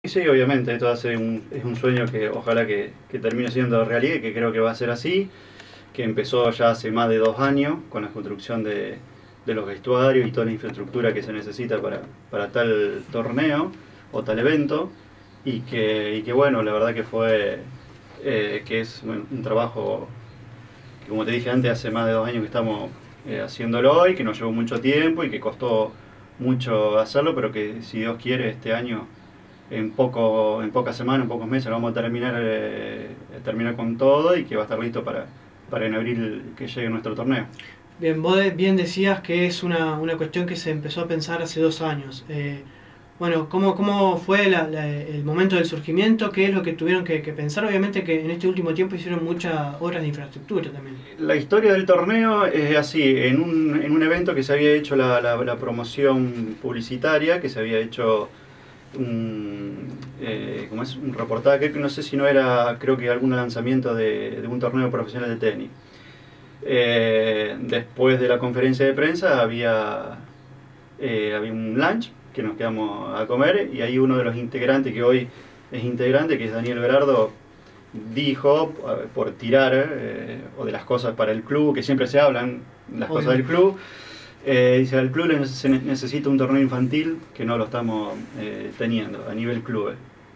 Sí, obviamente, esto es un sueño que ojalá que termine siendo realidad y que creo que va a ser así, que empezó ya hace más de 2 años con la construcción de los vestuarios y toda la infraestructura que se necesita para tal torneo o tal evento y que bueno, la verdad que fue, que es bueno, un trabajo que como te dije antes, hace más de 2 años que estamos haciéndolo hoy, que nos llevó mucho tiempo y que costó mucho hacerlo, pero que si Dios quiere este año en pocas semanas, en pocos meses, lo vamos a terminar con todo y que va a estar listo para en abril que llegue nuestro torneo. Bien, vos bien decías que es una cuestión que se empezó a pensar hace 2 años. Bueno, ¿cómo fue el momento del surgimiento? ¿Qué es lo que tuvieron que pensar? Obviamente que en este último tiempo hicieron muchas obras de infraestructura también. La historia del torneo es así, en un evento que se había hecho la promoción publicitaria, que se había hecho como es un reportaje, que no sé si no era, creo que algún lanzamiento de un torneo profesional de tenis. Después de la conferencia de prensa había un lunch que nos quedamos a comer y ahí uno de los integrantes que hoy es integrante, que es Daniel Berardo, dijo, por tirar, o de las cosas para el club, que siempre se hablan, las Obvio. cosas del club, dice, al club se necesita un torneo infantil que no lo estamos teniendo a nivel club.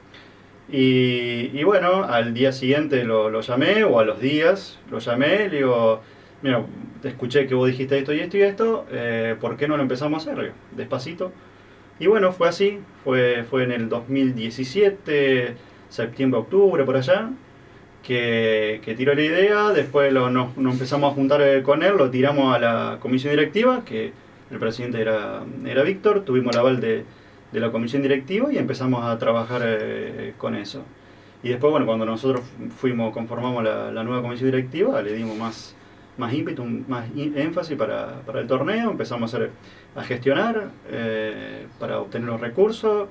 Y bueno, al día siguiente lo llamé, o a los días lo llamé, le digo, mira, te escuché que vos dijiste esto y esto y esto, ¿por qué no lo empezamos a hacer? Despacito. Y bueno, fue así, fue en el 2017, septiembre, octubre, por allá, que tiró la idea, después nos empezamos a juntar con él, lo tiramos a la comisión directiva, que el presidente era Víctor, tuvimos el aval de la comisión directiva y empezamos a trabajar con eso. Y después, bueno, cuando nosotros conformamos la nueva comisión directiva, le dimos más ímpetu, énfasis para el torneo, empezamos a gestionar para obtener los recursos,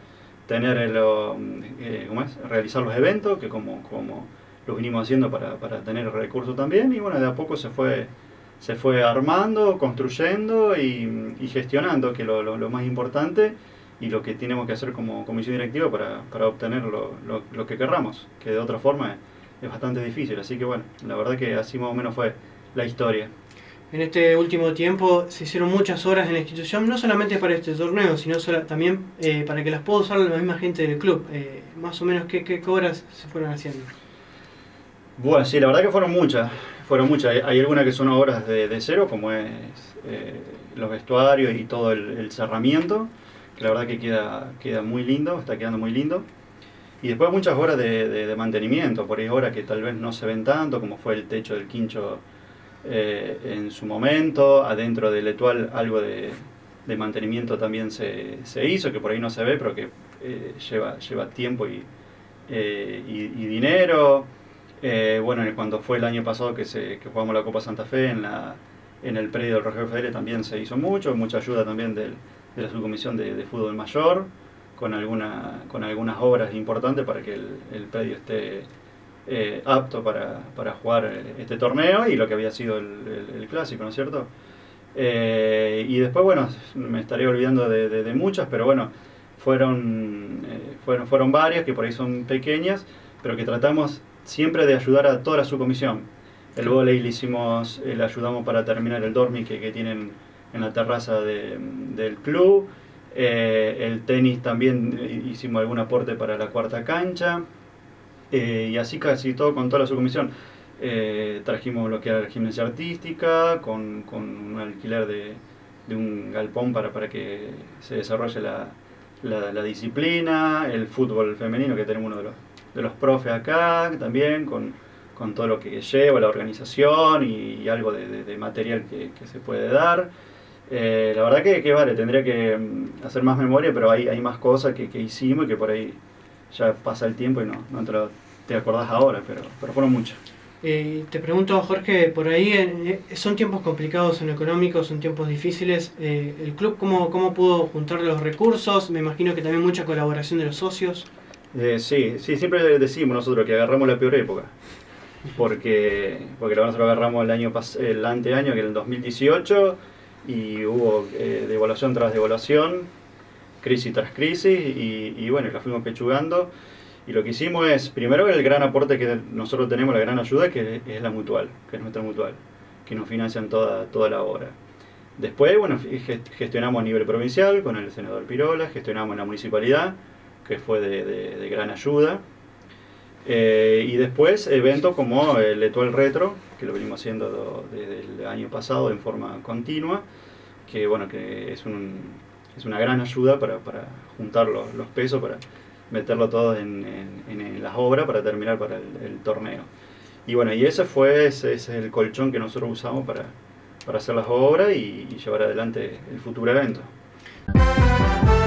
realizar los eventos, que como lo vinimos haciendo para tener recursos también, y bueno, de a poco se fue armando, construyendo y gestionando, que lo más importante y lo que tenemos que hacer como comisión directiva para obtener lo que querramos, que de otra forma es bastante difícil. Así que bueno, la verdad que así más o menos fue la historia. En este último tiempo se hicieron muchas horas en la institución, no solamente para este torneo, sino también para que las pueda usar la misma gente del club. Más o menos, ¿qué obras se fueron haciendo? Bueno, sí, la verdad que fueron muchas. Hay algunas que son obras de cero, como es los vestuarios y todo el cerramiento, que la verdad que queda muy lindo, está quedando muy lindo. Y después muchas horas de mantenimiento, por ahí horas que tal vez no se ven tanto, como fue el techo del quincho en su momento, adentro del Etual algo de mantenimiento también se hizo, que por ahí no se ve, pero que lleva tiempo y dinero. Bueno, cuando fue el año pasado que jugamos la Copa Santa Fe en el predio del Rogelio Federer también se hizo mucha ayuda también de la subcomisión de fútbol mayor, con algunas obras importantes para que el predio esté apto para jugar este torneo y lo que había sido el clásico, ¿no es cierto? Y después, bueno, me estaré olvidando de muchas, pero bueno, fueron varias que por ahí son pequeñas, pero que tratamos siempre de ayudar a toda la subcomisión. El vóley le ayudamos para terminar el dormi que tienen en la terraza del club. El tenis también hicimos algún aporte para la cuarta cancha. Y así casi todo con toda la subcomisión. Trajimos lo que era la gimnasia artística, con un alquiler de un galpón para que se desarrolle la disciplina, el fútbol femenino, que tenemos uno de los profes acá también, con todo lo que lleva la organización y algo de material que se puede dar. La verdad que vale, tendría que hacer más memoria, pero hay más cosas que hicimos y que por ahí ya pasa el tiempo y no te acordás ahora, pero fueron muchas. Te pregunto, Jorge, por ahí son tiempos complicados en lo económico, son tiempos difíciles. ¿El club cómo pudo juntar los recursos? Me imagino que también mucha colaboración de los socios. Sí, siempre decimos nosotros que agarramos la peor época, porque nosotros agarramos el anteaño, que era el 2018, y hubo devaluación tras devaluación, crisis tras crisis, y bueno, la fuimos pechugando. Y lo que hicimos es, primero, el gran aporte que nosotros tenemos, la gran ayuda, que es la mutual, que es nuestra mutual, que nos financian toda la obra. Después, bueno, gestionamos a nivel provincial con el senador Pirola, gestionamos en la municipalidad, que fue de gran ayuda. Y después eventos como el Etual Retro, que lo venimos haciendo desde el año pasado en forma continua, que bueno, que es una gran ayuda para juntar los pesos, para meterlo todo en las obras para terminar para el torneo. Y bueno, y ese es el colchón que nosotros usamos para hacer las obras y llevar adelante el futuro evento.